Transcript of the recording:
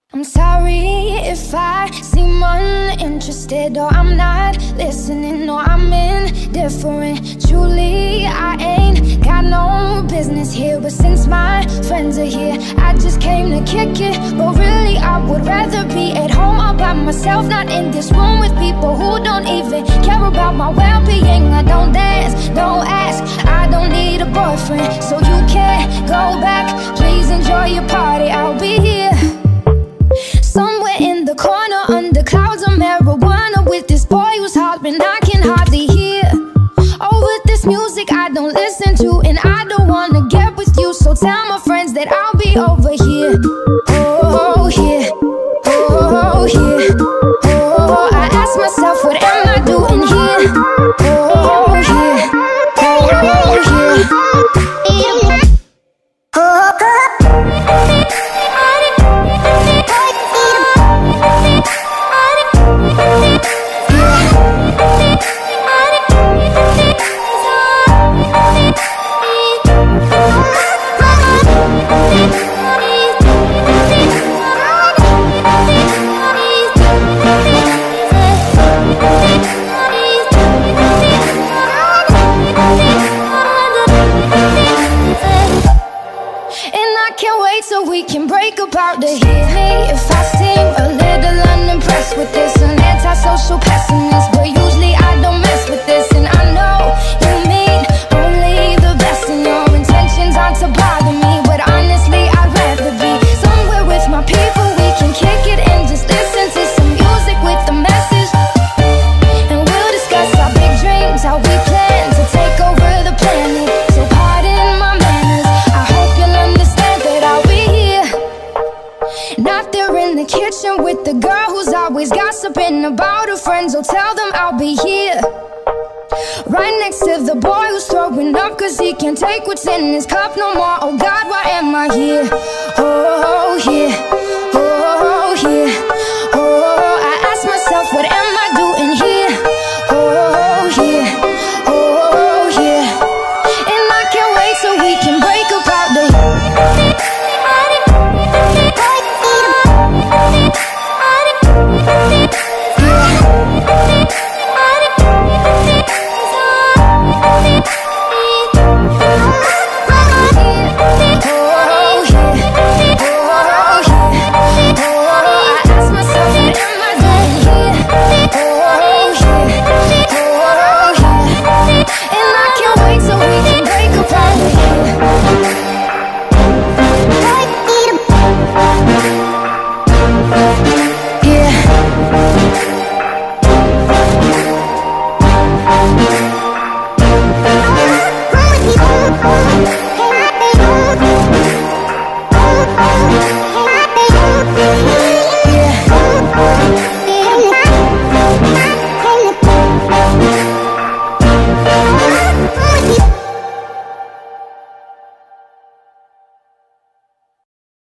I'm sorry if I seem uninterested, or I'm not listening, or I'm indifferent. Truly, I ain't got no business here, but since my friends are here, I just came to kick it. But really, I would rather be at home all by myself, not in this room with people who don't even care about my well-being. I don't dance, don't ask, I don't need a boyfriend, so you can't go back. Please enjoy your party, I'll be here somewhere in the corner, under clouds of marijuana, with this boy who's hollering I can hardly hear. Oh, with this music I don't listen to, and I don't wanna get with you, so tell my friends that I'll be over here. Oh, here, oh, here, oh, I ask myself, what am I doing here? Oh, here, oh, here. So we can break apart to hear me if I seem a little unimpressed with this. An antisocial pessimist, but usually I don't mess with this. And I know you mean only the best, and your intentions aren't to bother me, but honestly I'd rather be somewhere with my people. We can kick it and just listen to some music with a message, and we'll discuss our big dreams, how we plan to take over the planet. So pardon my manners, I hope you'll understand that I'll be not there in the kitchen with the girl who's always gossiping about her friends. Oh, tell them I'll be here right next to the boy who's throwing up cause he can't take what's in his cup no more. Oh God, why am I here? Oh, here.